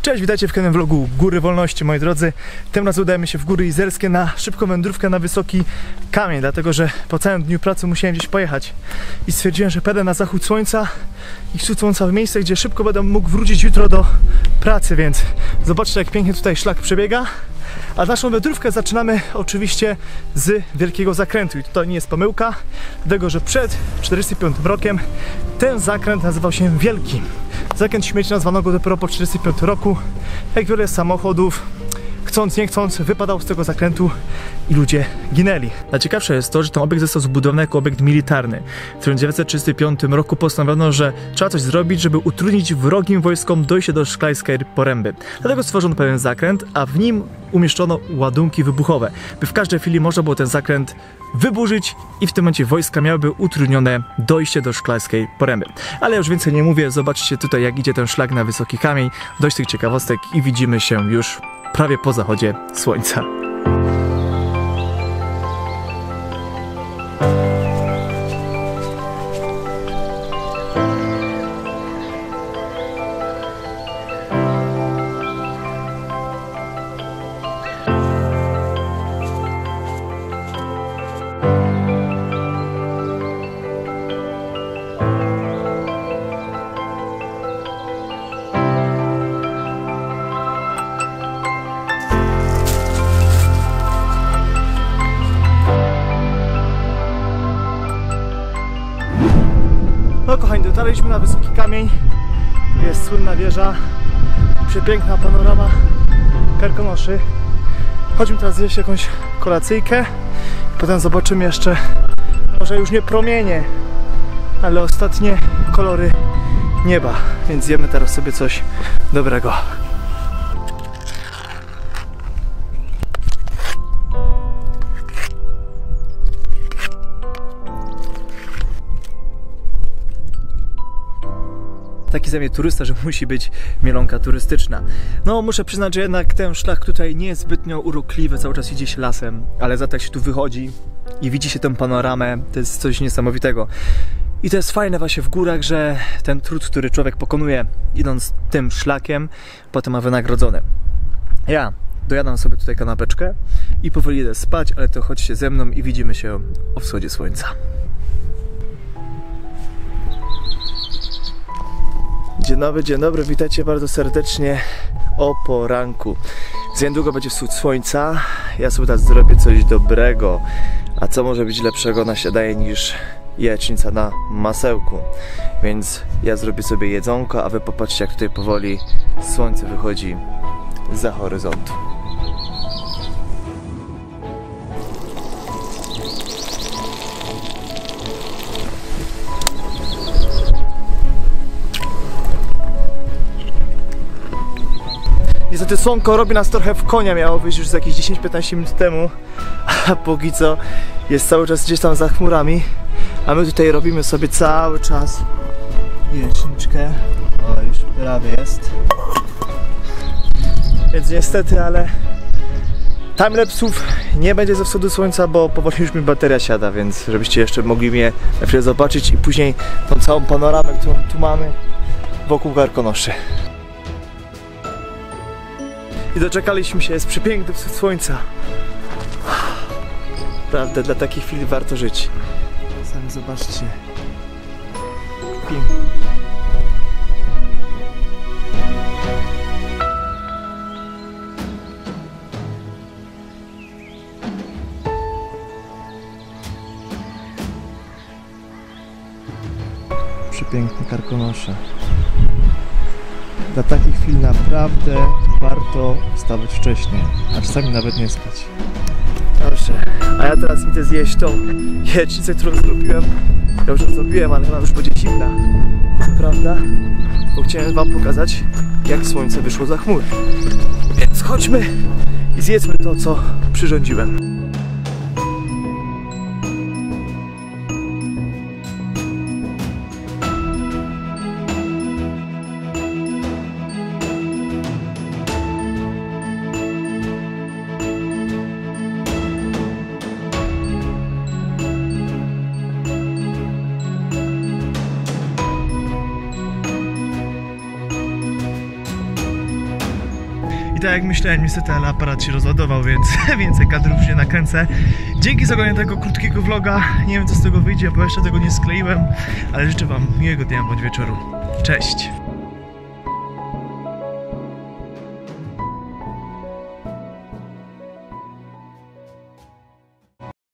Cześć, witajcie w kolejnym vlogu Góry Wolności, moi drodzy. Tym razem udajemy się w Góry Izerskie na szybką wędrówkę na wysoki kamień, dlatego że po całym dniu pracy musiałem gdzieś pojechać i stwierdziłem, że będę na zachód słońca i wschód słońca w miejsce, gdzie szybko będę mógł wrócić jutro do pracy, więc zobaczcie, jak pięknie tutaj szlak przebiega. A naszą wędrówkę zaczynamy oczywiście z wielkiego zakrętu i to nie jest pomyłka, dlatego że przed 45 rokiem ten zakręt nazywał się Wielki. Zakręt śmieci nazwano go dopiero po 45 roku, jak wiele samochodów, chcąc nie chcąc, wypadał z tego zakrętu i ludzie ginęli. Najciekawsze jest to, że ten obiekt został zbudowany jako obiekt militarny. W 1935 roku postanowiono, że trzeba coś zrobić, żeby utrudnić wrogim wojskom dojście do Szklajskiej Poręby. Dlatego stworzono pewien zakręt, a w nim umieszczono ładunki wybuchowe, by w każdej chwili można było ten zakręt wyburzyć i w tym momencie wojska miałyby utrudnione dojście do Szklajskiej Poręby. Ale ja już więcej nie mówię, zobaczcie tutaj, jak idzie ten szlak na wysoki kamień. Dość tych ciekawostek i widzimy się już prawie po zachodzie słońca. No kochani, dotarliśmy na wysoki kamień, jest słynna wieża, przepiękna panorama Karkonoszy. Chodźmy teraz zjeść jakąś kolacyjkę, potem zobaczymy jeszcze, może już nie promienie, ale ostatnie kolory nieba, więc zjemy teraz sobie coś dobrego. Taki ze mnie turysta, że musi być mielonka turystyczna. No muszę przyznać, że jednak ten szlak tutaj nie jest zbytnio urokliwy, cały czas idzie się lasem, ale za to jak się tu wychodzi i widzi się tę panoramę, to jest coś niesamowitego. I to jest fajne właśnie w górach, że ten trud, który człowiek pokonuje idąc tym szlakiem, potem ma wynagrodzone. Ja dojadam sobie tutaj kanapeczkę i powoli idę spać, ale to chodźcie ze mną i widzimy się o wschodzie słońca. Dzień dobry, witajcie bardzo serdecznie o poranku. Za niedługo będzie wschód słońca, ja sobie teraz zrobię coś dobrego. A co może być lepszego na śniadanie niż jajecznica na masełku? Więc ja zrobię sobie jedzonko, a wy popatrzcie, jak tutaj powoli słońce wychodzi zza horyzontu. Niestety słonko robi nas trochę w konia, miało wyjść już z jakieś 10-15 minut temu, a póki co jest cały czas gdzieś tam za chmurami, a my tutaj robimy sobie cały czas jajeczniczkę. O, już prawie jest. Więc niestety, ale timelapsów nie będzie ze wschodu słońca, bo powoli już mi bateria siada, więc żebyście jeszcze mogli mnie na chwilę zobaczyć i później tą całą panoramę, którą tu mamy wokół Karkonoszy. I doczekaliśmy się, jest przepiękny wschód słońca. Prawda, dla takich chwil warto żyć. Sami zobaczcie. Pięknie. Przepiękne Karkonosze. Dla takich chwil naprawdę warto wstawać wcześniej, a czasami nawet nie spać. Dobrze, a ja teraz idę zjeść tą jajecznicę, którą zrobiłem. Ja już ją zrobiłem, ale ona już będzie zimna. Prawda? Bo chciałem wam pokazać, jak słońce wyszło za chmur. Więc chodźmy i zjedzmy to, co przyrządziłem. tak jak myślałem, niestety, ale aparat się rozładował, więc więcej kadrów już nie nakręcę. Dzięki za oglądanie tego krótkiego vloga. Nie wiem, co z tego wyjdzie, bo jeszcze tego nie skleiłem, ale życzę wam miłego dnia bądź wieczoru. Cześć!